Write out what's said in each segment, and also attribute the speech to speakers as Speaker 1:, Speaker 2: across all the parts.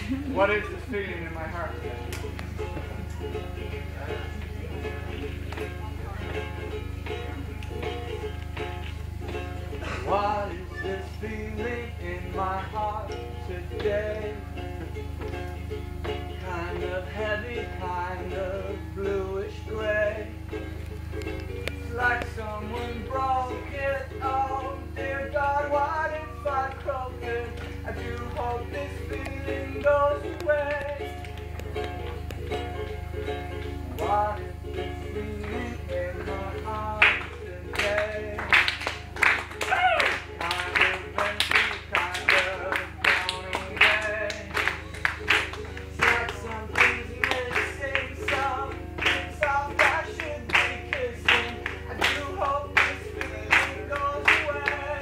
Speaker 1: What is this feeling in my heart? What is this feeling in my heart today? Kind of heavy, kind of bluish gray. It's like someone broke it. Oh dear God, what if I croak it? I do hope this feeling goes away. What is this feeling in my heart today? Kind of empty, kind of blown away. It's like something's missing, something's off, I should be kissing. I do hope this feeling goes away.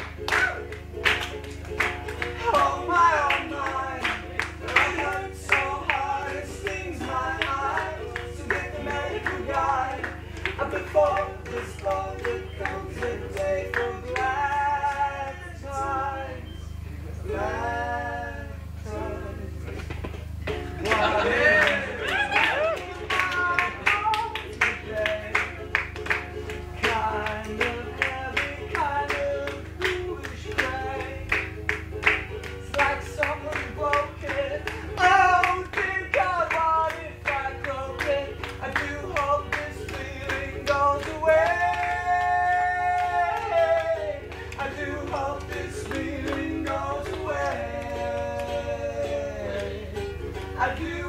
Speaker 1: Oh my, it hurts so hard, it stings my eyes. So get the medical guide. Before this thought that comes a day for glad times. Glad times. What is today? Kind of heavy, kind of bluish gray. It's like someone broke it. Oh dear God, what if I croak it? I do hope this feeling goes away. I do hope this feeling goes away. I do